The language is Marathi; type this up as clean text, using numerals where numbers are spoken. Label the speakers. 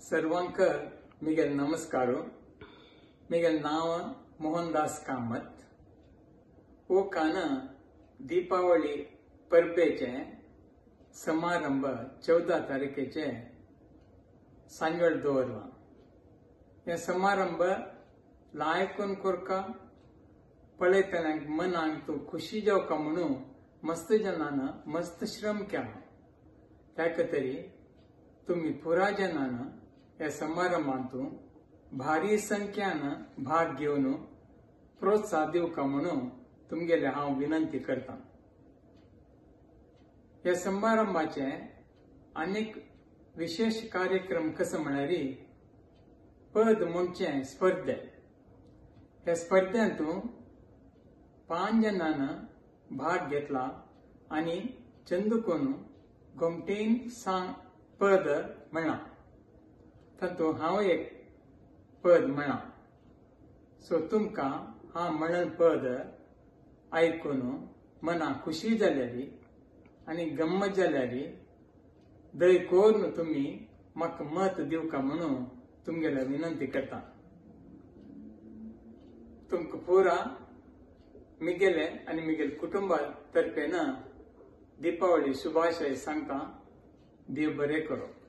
Speaker 1: सर्वांक मिगेल नमस्कारो। मिगेल नाव मोहनदास कामत। वो काना दीपावली परबेचे समारंभ 14 तारखेचे सांजवेळ दवरला। हे समारंभ लायकून कोरका पळयतल्यांक मनाक तू खुशी जावका म्हणून मस्त जनान मस्त श्रम केला। त्याक तरी तुम्ही पुरा जनान या समारंभांतून भारी संख्यान भाग घेवन प्रोत्साह दिवका म्हणून तुमगेले हांव विनंती करता। या समारंभाचे अनेक विशेष कार्यक्रम कसे म्हळ्यार पद म्हणचे स्पर्धे। ह्या स्पर्धेंतून 5 जणांना भाग घेतला आणि चंदुकून गोमटेन सांग पद म्हणा। तातूंत हांव एक पद म्हणा। सो तुमकां हा म्हणन पद आयकून मना खुशी जाल्यारी आणि गम्मत जाल्यारी दय करून तुम्ही म्हाका मत दिवका म्हणून तुमगेले विनंती करता। तुमकां पुरा मिगेले आणि मिगेल कुटुंबा तर्फेन दीपावली शुभाशय सांगता। देव बरें करो।